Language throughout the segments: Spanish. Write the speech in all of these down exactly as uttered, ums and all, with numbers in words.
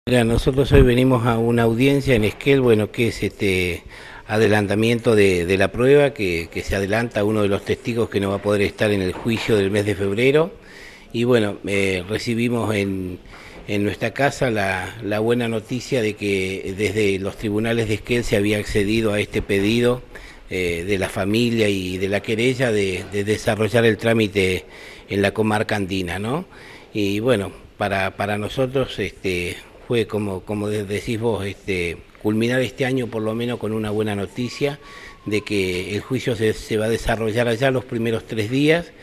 Mira, nosotros hoy venimos a una audiencia en Esquel, bueno, que es este adelantamiento de, de la prueba, que, que se adelanta a uno de los testigos que no va a poder estar en el juicio del mes de febrero. Y bueno, eh, recibimos en, en nuestra casa la, la buena noticia de que desde los tribunales de Esquel se había accedido a este pedido eh, de la familia y de la querella de, de desarrollar el trámite en la comarca andina, ¿no? Y bueno, para, para nosotros este, fue como, como decís vos, este, culminar este año por lo menos con una buena noticia de que el juicio se, se va a desarrollar allá los primeros tres días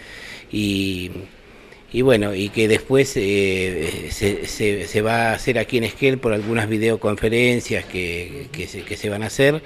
y, y bueno, y que después eh, se, se, se va a hacer aquí en Esquel por algunas videoconferencias que, que, se, que se van a hacer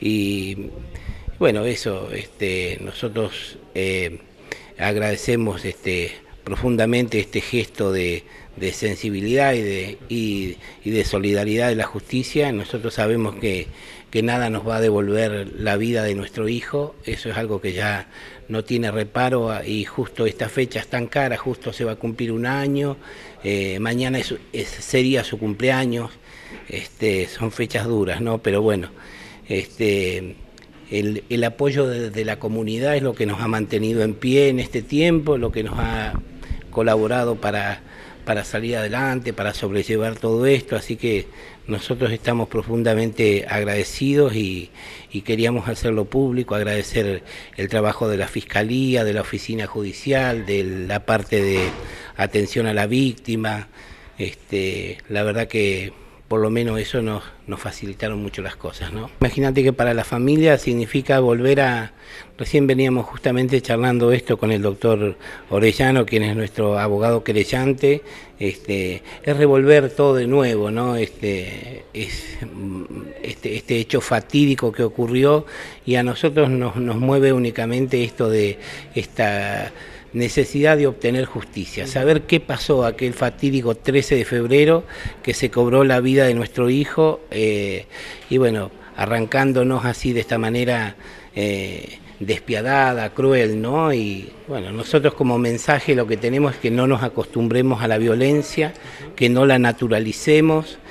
y bueno, eso, este, nosotros eh, agradecemos este, profundamente este gesto de, de sensibilidad y de, y, y de solidaridad de la justicia. Nosotros sabemos que, que nada nos va a devolver la vida de nuestro hijo, eso es algo que ya no tiene reparo y justo esta fecha es tan cara, justo se va a cumplir un año, eh, mañana es, es, sería su cumpleaños, este, son fechas duras, ¿no? Pero bueno, este... El, el apoyo de, de la comunidad es lo que nos ha mantenido en pie en este tiempo, lo que nos ha colaborado para, para salir adelante, para sobrellevar todo esto, así que nosotros estamos profundamente agradecidos y, y queríamos hacerlo público, agradecer el trabajo de la Fiscalía, de la Oficina Judicial, de la parte de atención a la víctima, este, la verdad que por lo menos eso nos, nos facilitaron mucho las cosas, ¿no? Imagínate que para la familia significa volver a... Recién veníamos justamente charlando esto con el doctor Orellano, quien es nuestro abogado querellante, este, es revolver todo de nuevo, ¿no? Este, es, este, este hecho fatídico que ocurrió y a nosotros nos, nos mueve únicamente esto de esta necesidad de obtener justicia, saber qué pasó aquel fatídico trece de febrero que se cobró la vida de nuestro hijo eh, y bueno, arrancándonos así de esta manera eh, despiadada, cruel, ¿no? Y bueno, nosotros como mensaje lo que tenemos es que no nos acostumbremos a la violencia, que no la naturalicemos,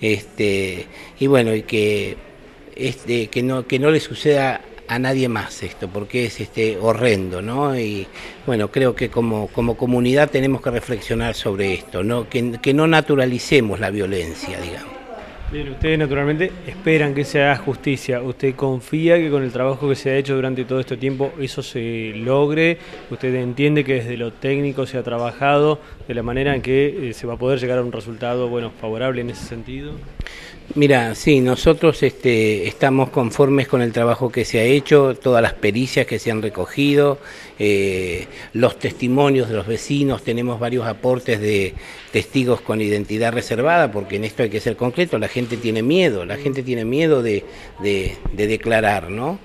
este, y bueno, y que, este, que, no, que no le suceda a nadie más esto, porque es este horrendo, ¿no? Y bueno, creo que como, como comunidad tenemos que reflexionar sobre esto, ¿no? Que, que no naturalicemos la violencia, digamos. Bien, ustedes naturalmente esperan que se haga justicia. ¿Usted confía que con el trabajo que se ha hecho durante todo este tiempo eso se logre? ¿Usted entiende que desde lo técnico se ha trabajado de la manera en que eh, se va a poder llegar a un resultado, bueno, favorable en ese sentido? Mira, sí, nosotros este, estamos conformes con el trabajo que se ha hecho, todas las pericias que se han recogido, eh, los testimonios de los vecinos, tenemos varios aportes de testigos con identidad reservada, porque en esto hay que ser concreto, la gente tiene miedo, la gente tiene miedo de, de, de declarar, ¿no?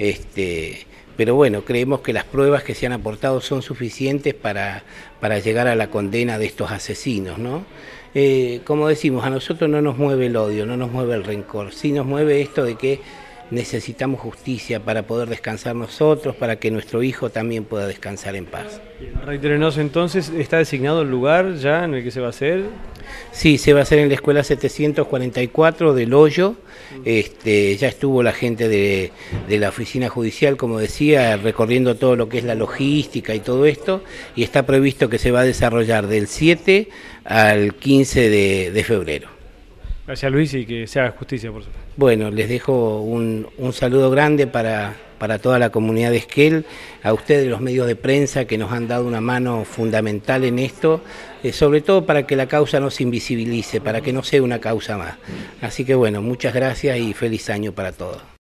Este, pero bueno, creemos que las pruebas que se han aportado son suficientes para, para llegar a la condena de estos asesinos, ¿no? Eh, como decimos, a nosotros no nos mueve el odio, no nos mueve el rencor, sí nos mueve esto de que necesitamos justicia para poder descansar nosotros, para que nuestro hijo también pueda descansar en paz. Reiterenos entonces, ¿está designado el lugar ya en el que se va a hacer? Sí, se va a hacer en la escuela setecientos cuarenta y cuatro del Hoyo. Este, ya estuvo la gente de, de la oficina judicial, como decía, recorriendo todo lo que es la logística y todo esto, y está previsto que se va a desarrollar del siete al quince de febrero. Gracias, Luis, y que se haga justicia, por supuesto. Bueno, les dejo un, un saludo grande para, para toda la comunidad de Esquel, a ustedes los medios de prensa que nos han dado una mano fundamental en esto, eh, sobre todo para que la causa no se invisibilice, para que no sea una causa más. Así que bueno, muchas gracias y feliz año para todos.